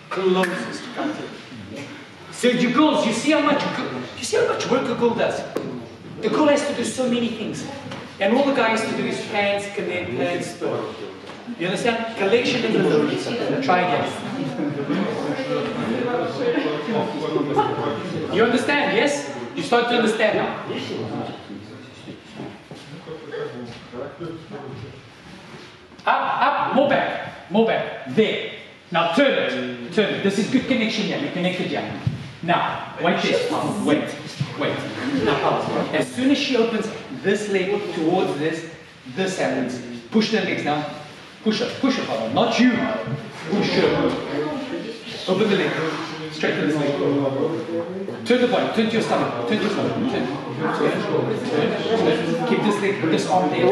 closest to come to it. So you girls, you see how much work a girl does? The girl has to do so many things. And all the guy has to do is hands, connect, hands, spur. You understand? Collection and delivery. Try again. You understand, yes? You start to understand now. Up, more back, there. Now turn it. This is good connection here, you connected here. Now, wait this, wait. Now, as soon as she opens this leg towards this happens. Push the legs down. Push her, Father. Not you. Push her. Open the leg. Straighten this leg. Turn the body. Turn to your stomach. Turn. Keep this leg, this arm there.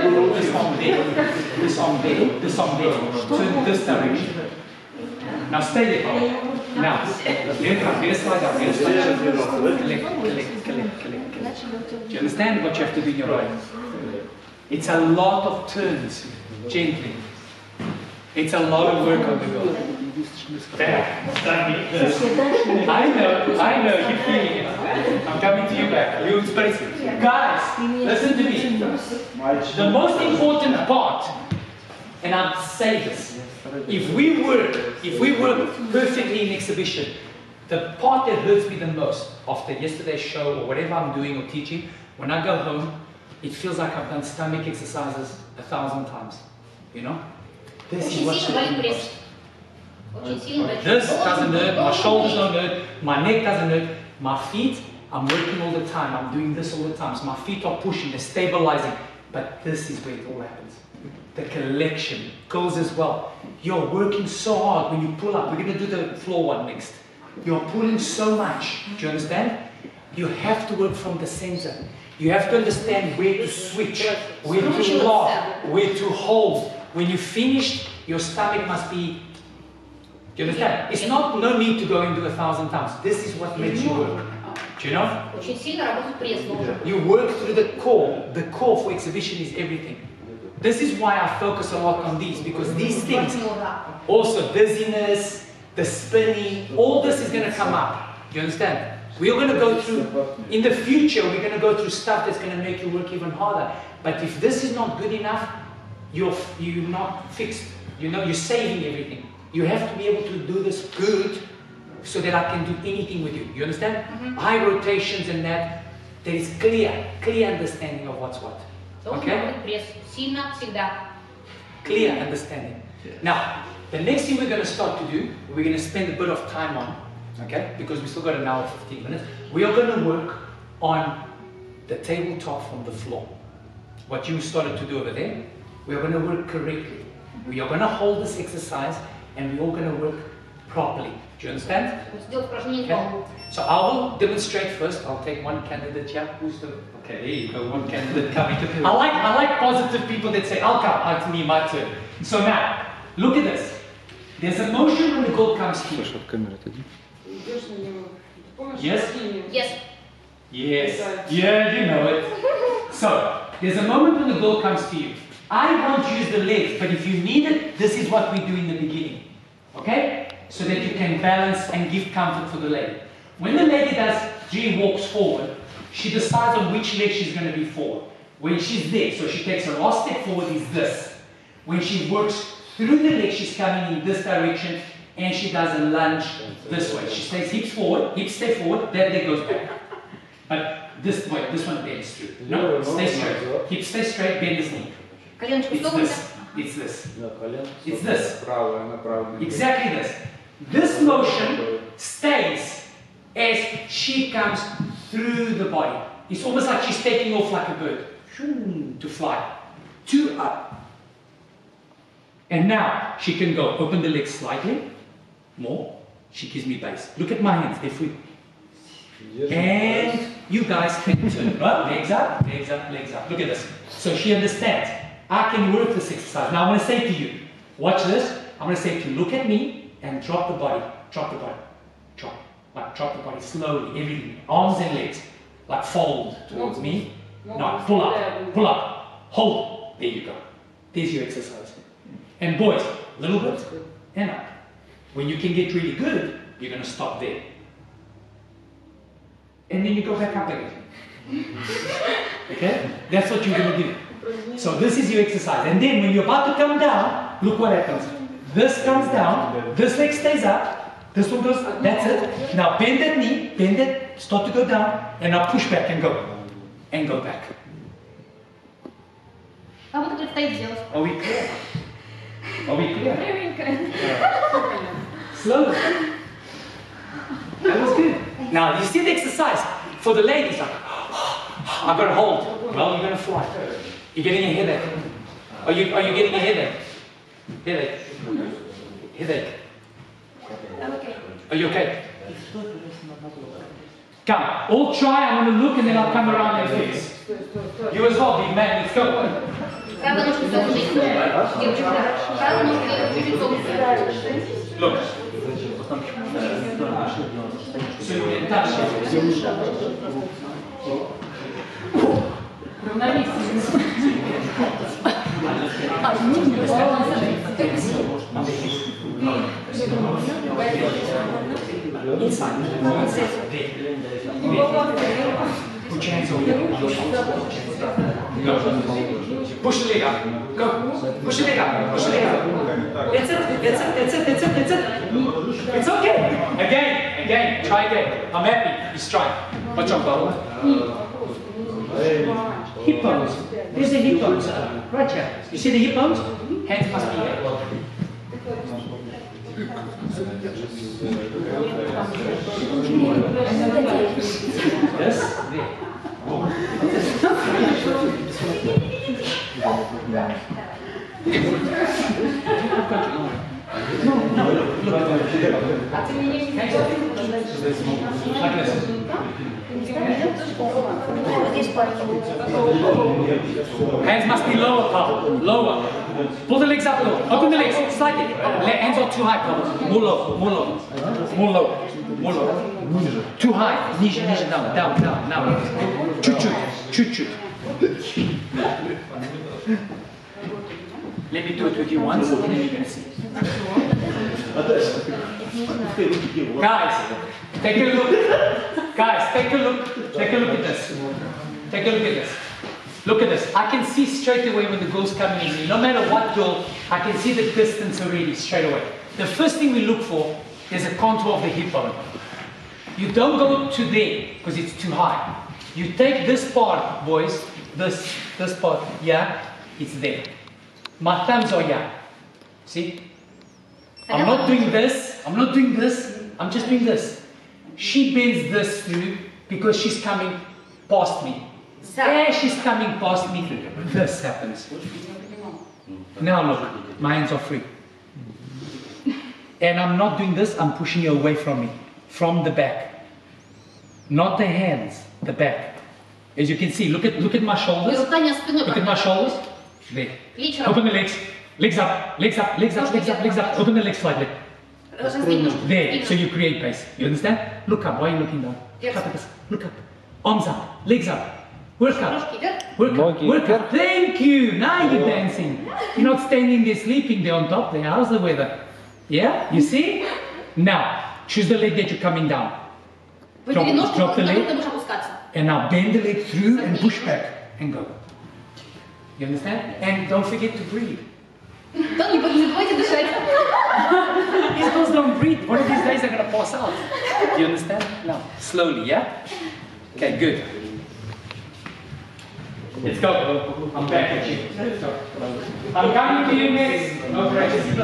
This arm there. Turn this direction. Now stay there, Father. Now, let us slide down. Collect. Do you understand what you have to do in your body? It's a lot of turns, gently. It's a lot of work on the girl. I know, you're feeling it. I'm coming to you back. You express it. Guys, listen to me. The most important part, and I'll say this, if we work perfectly in exhibition, the part that hurts me the most after yesterday's show or whatever I'm doing or teaching, when I go home, it feels like I've done stomach exercises 1,000 times. You know? This is what this doesn't hurt, my shoulders don't hurt, my neck doesn't hurt, my feet, I'm working all the time, I'm doing this all the time, so my feet are pushing, they're stabilizing, but this is where it all happens. The collection goes as well. You're working so hard when you pull up. We're going to do the floor one next. You're pulling so much. Do you understand? You have to work from the center. You have to understand where to switch, where to lock, where to hold. When you finish, your stomach must be... Do you understand? It's not no need to go and do 1,000 times. This is what makes you work. Do you know? You work through the core. The core for exhibition is everything. This is why I focus a lot on these, because these things, also dizziness, the spinning, all this is going to come up. Do you understand? We're going to go through, in the future, we're going to go through stuff that's going to make you work even harder. But if this is not good enough, you're not fixed. You know, you're saving everything. You have to be able to do this good so that I can do anything with you. You understand? High rotations and that, there is clear understanding of what's what. Okay? Clear understanding. Now, the next thing we're going to start to do, we're going to spend a bit of time on, okay? Because we still got an hour, 15 minutes. We are going to work on the tabletop from the floor. What you started to do over there, we are going to work correctly. We are going to hold this exercise and we're all going to work properly. Do you understand? Okay. So I will demonstrate first. I'll take one candidate here. Who's the... Okay, there you go. One candidate coming. I like positive people that say, I'll come. It's me, my turn. So now, look at this. There's a motion when the goal comes to you. Yes? Yes. Yes. Yeah, you know it. So, there's a moment when the goal comes to you. I won't use the legs, but if you need it, this is what we do in the beginning. Okay? So that you can balance and give comfort for the lady. When the lady walks forward, she decides on which leg she's going to be forward. When she's there, so she takes her last step forward is this. When she works through the leg, she's coming in this direction, and she does a lunge this way. She stays hips forward, hips stay forward, that leg goes back. But this way, this one bends through. No, stay straight. Hips stay straight, bend this knee. It's this. It's this. It's this. Exactly this. This motion stays as she comes through the body. It's almost like she's taking off like a bird. To fly. 2 up. And now she can go open the legs slightly. More. She gives me base. Look at my hands. They're free. And you guys can turn. Right? Legs up, legs up, legs up. Look at this. So she understands. I can work this exercise. Now I'm going to say to you, watch this. I'm going to say to you, look at me and drop the body. Drop the body. Drop. Like drop the body slowly, everything. Arms and legs. Like fold towards me. No, pull up. Pull up. Hold. There you go. There's your exercise. And boys, a little bit and up. When you can get really good, you're going to stop there. And then you go back up again. Okay? That's what you're going to do. So this is your exercise. And then when you're about to come down, look what happens. This comes down, this leg stays up, this one goes, that's it. Now bend that knee, bend it, start to go down, and now push back and go. And go back. А вот предстоит сделать. Are we clear? Are we clear? Slowly. That was good. Now you see the exercise. For the ladies, like, I've got to hold. Well, you're going to fly. You're getting a headache. Are you getting a headache? Headache. Headache. I'm okay. Are you okay? Come, all try. I'm going to look and then I'll come around and fix. You as well, big man. Let's go. Правда, ножка все вниз. Девочка. Правда, ножка чуть-чуть солнце. Look. So you can touch it. Inside. Put your hands over here. Go. Push the leg up. Go. Push the leg up. Push the leg up. That's it. That's it. That's it. That's it. That's it. It's okay. Again. Try again. I'm happy. He's trying. Watch out, Bubble. Hip bones. There's the hip bones. Right here. You see the hip bones? Hands must be here. Yes? Hands must be lower, Paul. Lower. Pull the legs up low. Open the legs slightly. Hands are too high, Paul. More low. More low. More low. More low. Too high. Knees down. Down. Now. Chut. Let me do it with you once, and then you're going to see. Guys, take a look. Guys, take a look. Take a look at this. Take a look at this. Look at this. I can see straight away when the girl's coming in. No matter what girl, I can see the distance already straight away. The first thing we look for is a contour of the hip bone. You don't go to there because it's too high. You take this part, boys. This part, yeah, it's there. My thumbs are here. See? I'm not doing this. I'm just doing this. She bends this through because she's coming past me. As she's coming past me, this happens. Now look, my hands are free. And I'm not doing this, I'm pushing you away from me. From the back. Not the hands, the back. As you can see, look at my shoulders. Look at my shoulders. There. Open the legs. Legs up. Open the legs slightly. There. So you create pace. You understand? Look up. Why are you looking down? Look up. Arms up. Legs up. Work up. Work up. Thank you. Now you're dancing. You're not standing there sleeping there on top there. How's the weather? Yeah? You see? Now, choose the leg that you're coming down. Drop the leg. And now bend the leg through and push back and go. You understand? And don't forget to breathe. These girls don't breathe. One of these days they're going to pass out. You understand? Now, slowly, yeah? Okay, good. Let's go. I'm back at you. Let's go. I'm coming to you next. No pressure.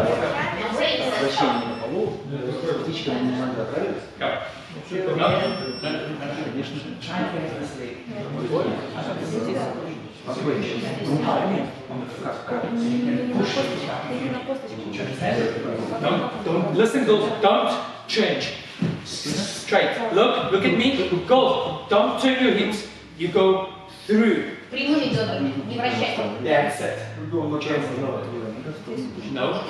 Go. Don't listen, girls. Don't change. Straight. Look at me. Go. Don't turn your hips. You go through. That's it. No.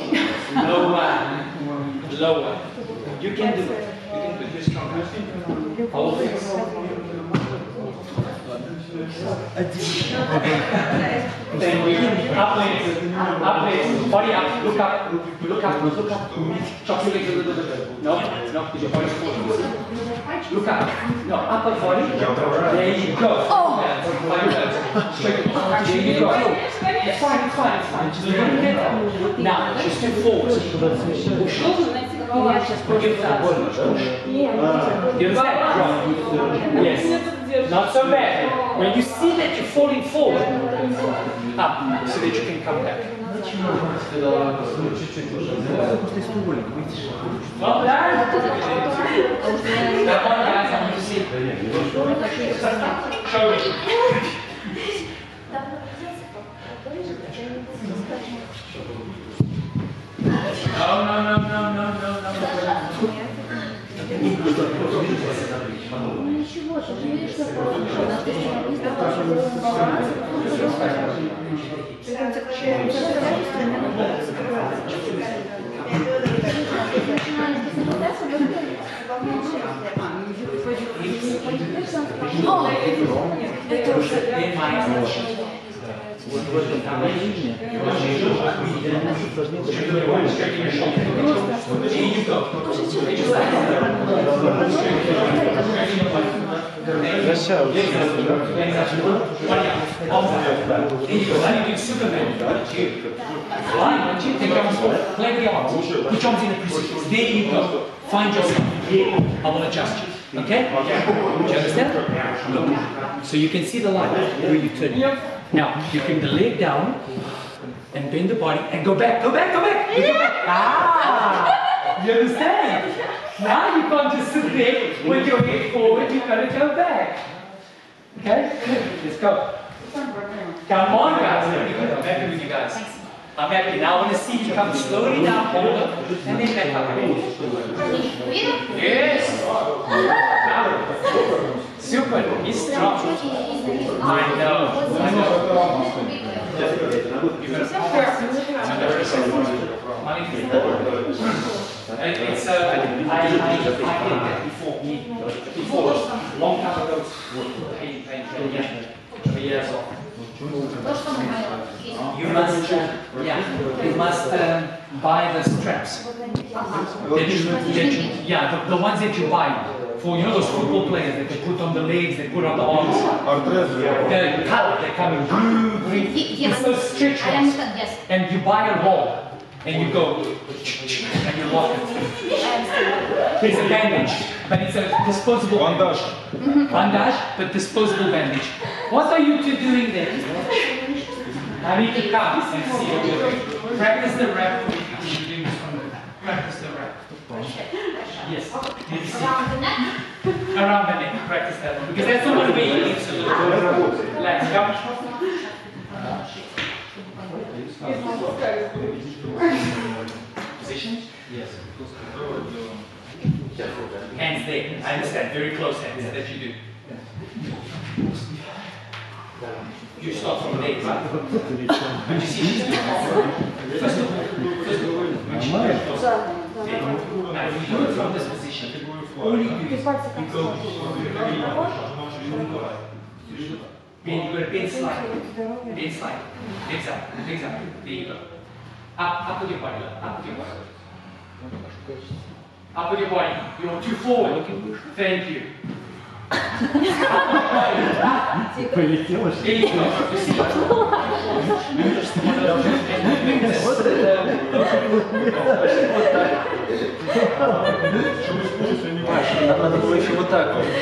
Lower. You can do it. You can do it. You're strong. Hold this. Uplift, body up, look up, look up, look up. Chop your legs a little bit. No, because your body's falling. Look up. No, upper body. There you go. Straight. There you go. It's fine, it's fine, it's fine. Just look at that. Now, just step forward. Push. Give that. Push. You understand? Yes. Not so bad. When you see that you're falling forward, up, so that you can come back. Well done. That one, guys, I want to see. Show me. There you go. Find yourself. I will adjust you. Okay? Do you understand? Look. So you can see the line where you turn. Now, you bring the leg down and bend the body and go back, go back, go back. You go back. Ah! You understand? Now you can't just sit there with your head forward, you've got to go back. Okay? Let's go. Come on, guys. I'm happy with you guys. I'm happy. Now I want to see you come slowly down, hold up, and then back up. Yes. Super. He's strong. I know. I know. It's I did that before, long time ago. Pain, yeah. Years off. You must buy the straps. Yeah, the ones that you buy for, you know, those football players that they put on the legs, they put on the arms. The color, they come in blue, green. It's those stretch ones. And you buy a roll. And you go, and you lock it. It's a bandage, but it's a disposable bandage. Bandage, but disposable bandage. What are you two doing there? I need to come and see what you're doing. Practice the rep. Practice the rep. Yes. Around the neck. Practice that. Because that's the one way you need to look. Let's go. Position? Yes. Hands there. I understand. Very close hands that you do. You start from there, right? But you see, she's doing first of all, when she goes close. Now, if you do it from this position, all you do is you go bend, you've got to bend slightly. Bend slightly. Legs up. Legs up. There you go. Up with your body. Up with your body. Up with your body. You're too forward. Thank you. There you go. You see? Надо было еще вот так вот.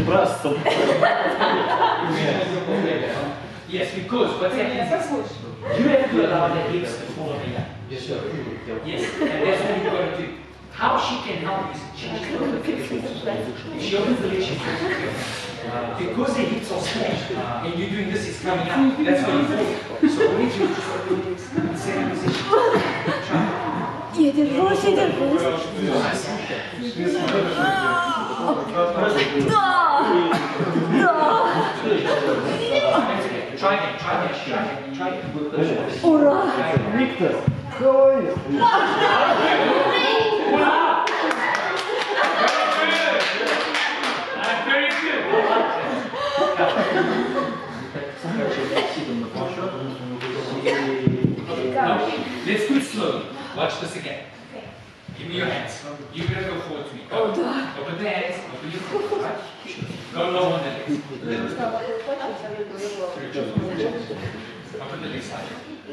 Yes, because what's happening is you have to allow the hips to fall over here. Yes, and that's what you've got to do. How she can help is change the if she opens the leg, she's going to because the hips are smashed and you're doing this, it's coming up. That's why you fall. So what did you just put the legs in the same position? Я держусь, я держусь. Да! Try again. Ура! Виктор, давай! Very good. slowly. Watch this again. Give me your hands. You're going to go forward to me. Go. Open the hands. Open your foot. Right? Go low on the legs. Open the leg side.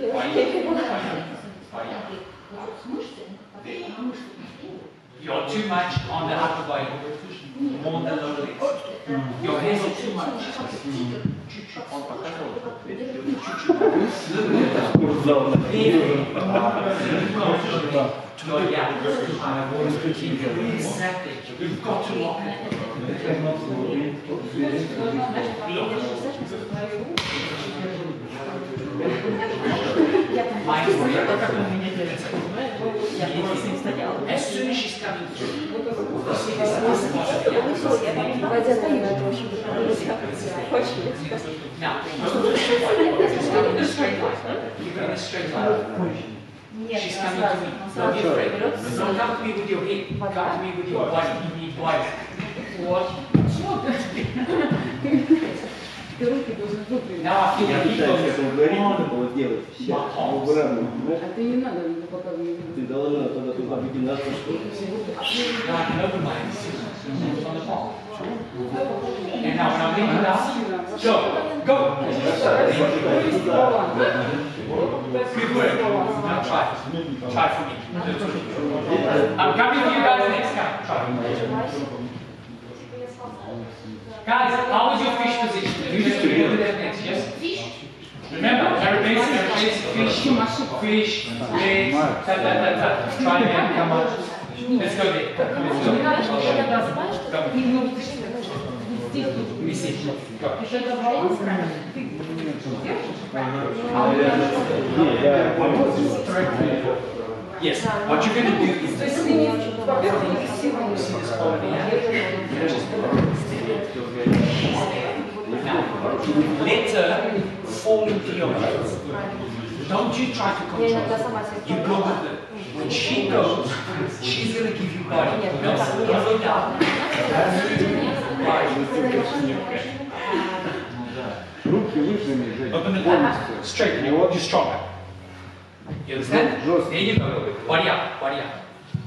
You're too much on the upper body. More on the lower legs. Your hands are too much. Exactly. You've got to lock it. As soon as she's coming through, now, she's coming in a straight line. You're going in a straight line. She's coming to me. Don't be afraid. Don't come to me with your head. Come to me with your body. You need body. What? Now I feel the heat goes on my palms. Now I can open my hands on the palm. And now when I'm leaning down, go. Good work. Now try. Try for me. I'm coming to you guys next time. Try. Guys, how is your fish position? You just do that next, yes? Remember, everybody's fish, legs, try again, come on. Let's go there. Let's go. Let me see. Go. Yes, what you're going to do is this. See this over here? Now, let her fall into your hands. Don't you try to control her. You go with her. When she goes, she's going to give you body. No, go down. Open the hand. Straighten. You're stronger. You understand? There you go. Body up. Body up.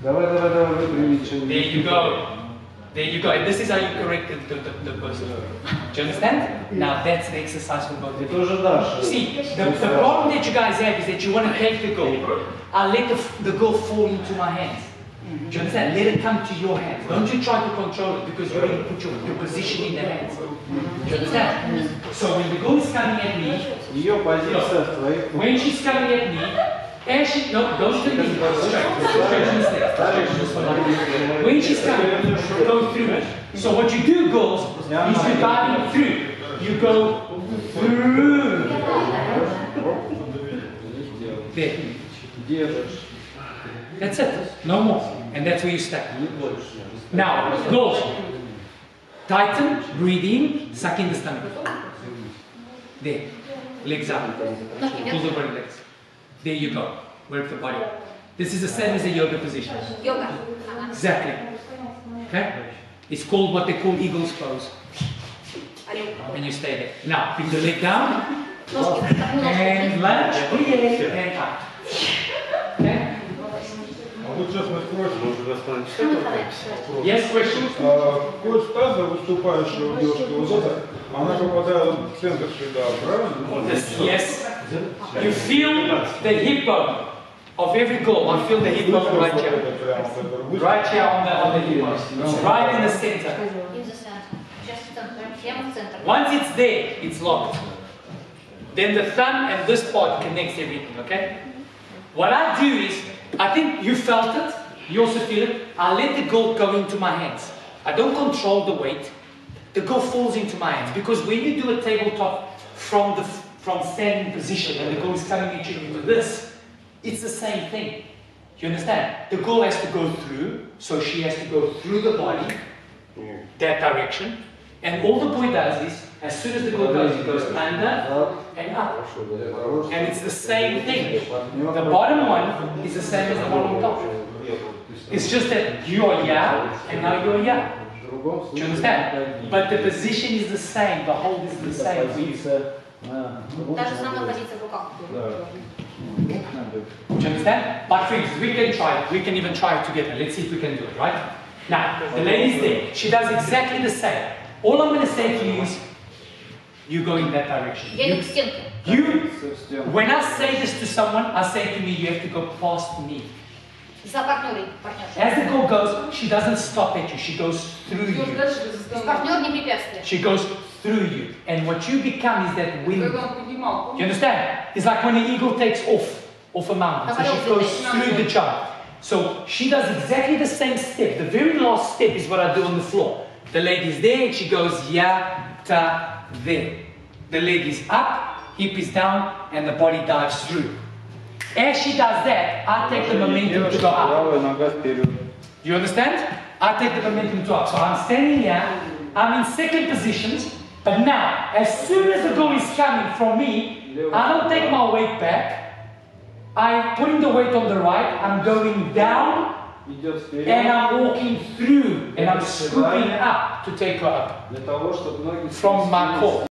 There you go. There you go. And this is how you correct the person. Do you understand? Now that's the exercise we're going to do. See, the problem that you guys have is that you want to take the goal. I'll let the goal fall into my hands. Do you understand? Let it come to your hands. Don't you try to control it because you're going to put your position in the hands. Do you understand? So when the goal is coming at me, when she's coming at me, and she, no, don't do this. When she's coming, go through it. So what you do, girls, is you're guiding through. You go through. There. That's it. No more. And that's where you stay. Now, girls, tighten, breathe in, suck in the stomach. There. Legs up. Pull the body legs. There you go. Work the body. This is the same as a yoga position. Yoga. Exactly. Okay? It's called what they call eagle's pose. And you stay there. Now, bring the leg down. And lunge. And up. Okay? Yes, question? Кость таза, выступающего девушки, вот это, она попадает в центр шага, правильно? Yes. You feel the hip bone of every goal. I feel the hip bone right here. Right here on the hip bone. Right in the center. Once it's there, it's locked. Then the thumb and this part connects everything, okay? What I do is, I think you felt it, you also feel it, I let the goal go into my hands. I don't control the weight. The goal falls into my hands. Because when you do a tabletop from standing position and the goal is coming into this, it's the same thing. You understand? The goal has to go through, so she has to go through the body, that direction. And all the boy does is, as soon as the goal goes, he goes under and up. And it's the same thing. The bottom one is the same as the one on top. It's just that you are here and now you're here. Do you understand? But the position is the same, the hold is the same for you. Та же самая позиция в руках. Do you understand? But for instance, we can try it. We can even try it together. Let's see if we can do it, right? Now, the lady's there. She does exactly the same. All I'm going to say to you is, you go in that direction. When I say this to someone, I say to me, you have to go past me. За партнеры, партнерша. As the girl goes, she doesn't stop at you. She goes through you. То есть партнер не препятствие. She goes through you. And what you become is that wind. You understand? It's like when an eagle takes off a mountain. So she goes through the jump. So she does exactly the same step. The very last step is what I do on the floor. The lady's there and she goes ya, ta, there. The leg is up, hip is down, and the body dives through. As she does that, I take the momentum to go up. You understand? I take the momentum to up. So I'm standing here, I'm in second position, but now, as soon as the goal is coming from me, I don't take my weight back. I'm putting the weight on the right, I'm going down, and I'm walking through, and I'm scooping up to take her up from my core.